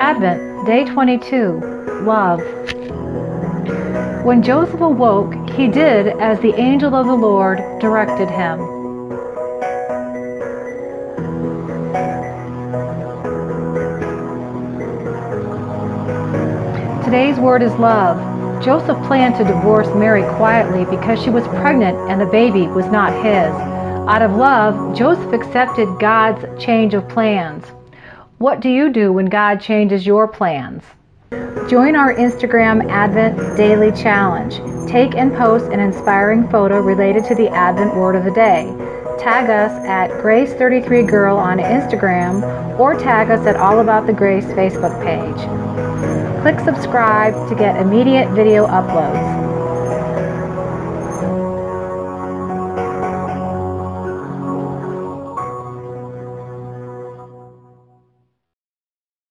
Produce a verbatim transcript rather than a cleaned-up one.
Advent, Day twenty-two, Love. When Joseph awoke, he did as the angel of the Lord directed him. Today's word is love. Joseph planned to divorce Mary quietly because she was pregnant and the baby was not his. Out of love, Joseph accepted God's change of plans. What do you do when God changes your plans? Join our Instagram Advent Daily Challenge. Take and post an inspiring photo related to the Advent Word of the Day. Tag us at Grace thirty-three Girl on Instagram or tag us at All About the Grace Facebook page. Click subscribe to get immediate video uploads.